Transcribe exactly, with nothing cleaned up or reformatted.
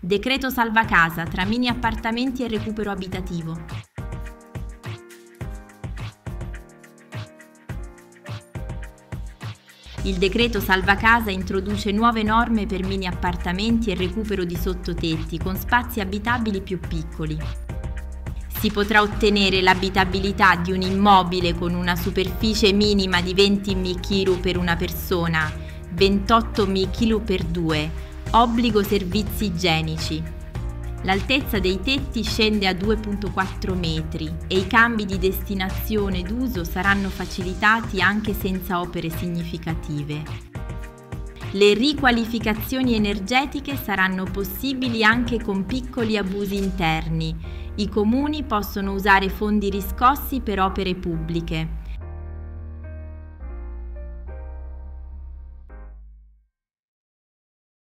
Decreto salva casa tra mini appartamenti e recupero abitativo. Il decreto salva casa introduce nuove norme per mini appartamenti e recupero di sottotetti con spazi abitabili più piccoli. Si potrà ottenere l'abitabilità di un immobile con una superficie minima di venti metri quadri per una persona, ventotto metri quadri per due. Obbligo servizi igienici. L'altezza dei tetti scende a due virgola quattro metri e i cambi di destinazione d'uso saranno facilitati anche senza opere significative. Le riqualificazioni energetiche saranno possibili anche con piccoli abusi interni. I comuni possono usare fondi riscossi per opere pubbliche.